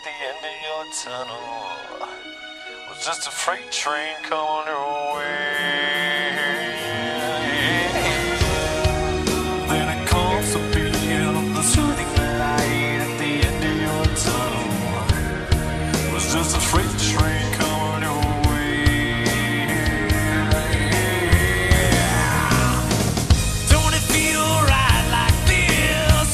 the end of your tunnel was just a freight train coming your way. Then it comes to be the soothing light at the end of your tunnel was just a freight train coming your way. Don't it feel right like this?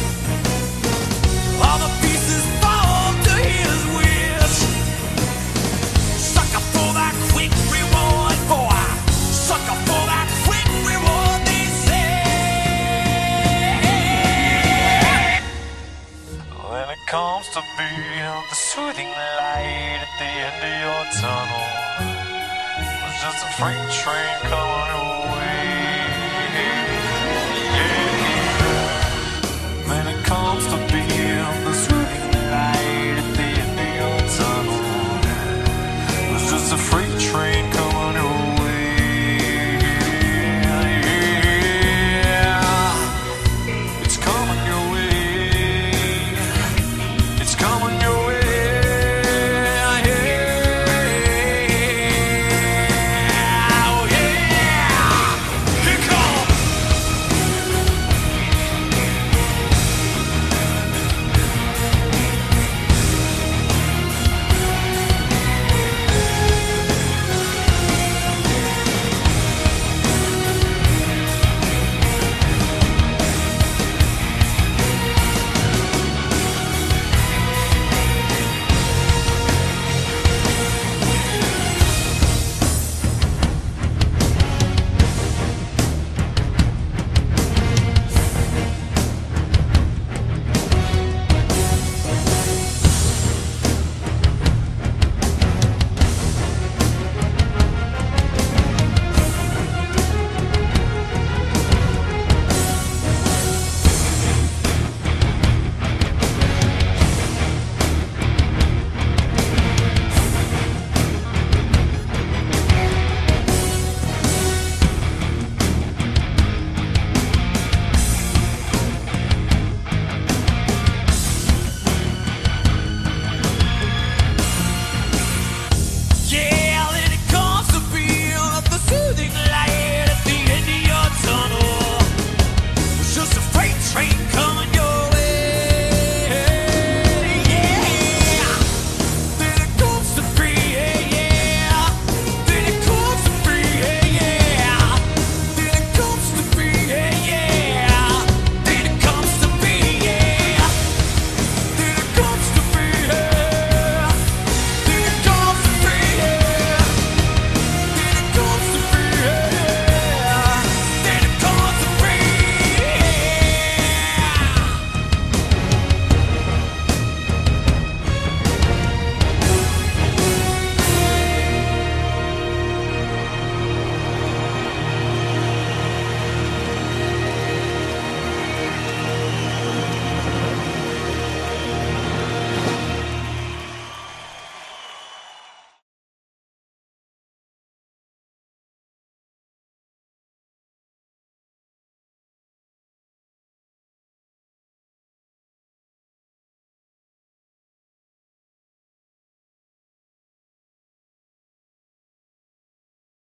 All the pieces fall to his wish. Sucker for that quick reward, boy. Sucker for that quick reward, they say. When it comes to being the soothing light at the end of your tunnel, it's just a freight train coming your way.